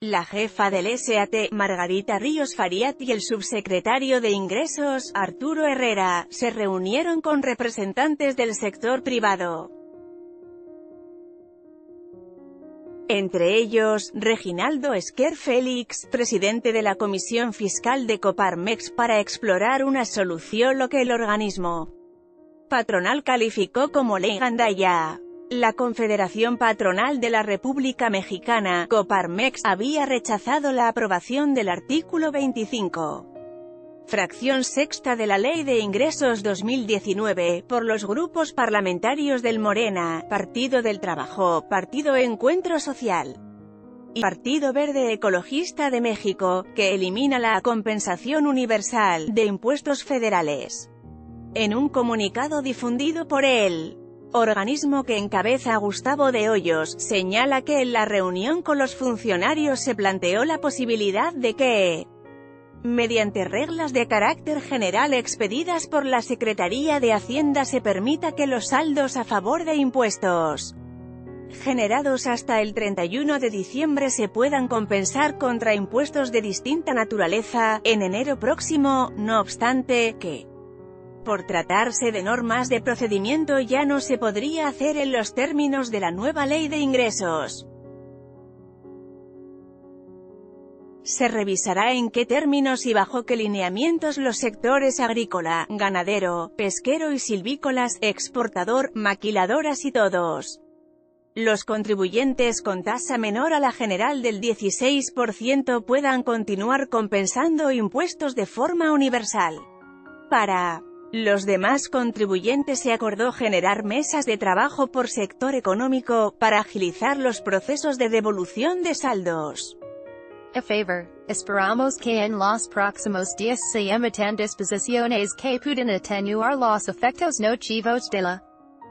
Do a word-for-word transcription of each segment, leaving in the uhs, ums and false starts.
La jefa del S A T, Margarita Ríos Fariat, y el subsecretario de Ingresos, Arturo Herrera, se reunieron con representantes del sector privado. Entre ellos, Reginaldo Esquer Félix, presidente de la Comisión Fiscal de Coparmex, para explorar una solución lo que el organismo patronal calificó como ley gandaya. La Confederación Patronal de la República Mexicana, Coparmex, había rechazado la aprobación del artículo veinticinco, fracción sexta de la Ley de Ingresos dos mil diecinueve, por los grupos parlamentarios del Morena, Partido del Trabajo, Partido Encuentro Social y Partido Verde Ecologista de México, que elimina la compensación universal de impuestos federales. En un comunicado difundido por el organismo que encabeza Gustavo de Hoyos, señala que en la reunión con los funcionarios se planteó la posibilidad de que, mediante reglas de carácter general expedidas por la Secretaría de Hacienda, se permita que los saldos a favor de impuestos generados hasta el treinta y uno de diciembre se puedan compensar contra impuestos de distinta naturaleza en enero próximo, no obstante, que por tratarse de normas de procedimiento ya no se podría hacer en los términos de la nueva ley de ingresos. Se revisará en qué términos y bajo qué lineamientos los sectores agrícola, ganadero, pesquero y silvícolas, exportador, maquiladoras y todos los contribuyentes con tasa menor a la general del dieciséis por ciento puedan continuar compensando impuestos de forma universal. Para los demás contribuyentes se acordó generar mesas de trabajo por sector económico, para agilizar los procesos de devolución de saldos. A favor, esperamos que en los próximos días se emitan disposiciones que puedan atenuar los efectos nocivos de la.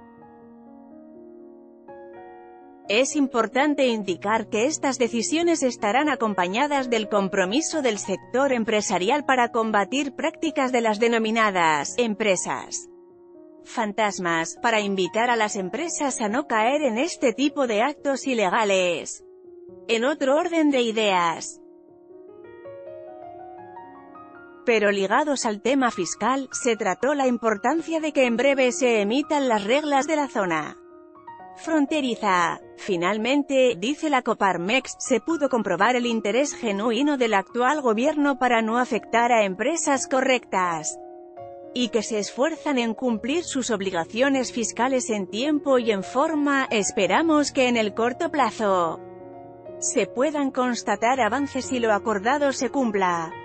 Es importante indicar que estas decisiones estarán acompañadas del compromiso del sector empresarial para combatir prácticas de las denominadas empresas fantasmas, para invitar a las empresas a no caer en este tipo de actos ilegales. En otro orden de ideas, pero ligados al tema fiscal, se trató la importancia de que en breve se emitan las reglas de la zona fronteriza. Finalmente, dice la Coparmex, se pudo comprobar el interés genuino del actual gobierno para no afectar a empresas correctas y que se esfuerzan en cumplir sus obligaciones fiscales en tiempo y en forma. Esperamos que en el corto plazo se puedan constatar avances y lo acordado se cumpla.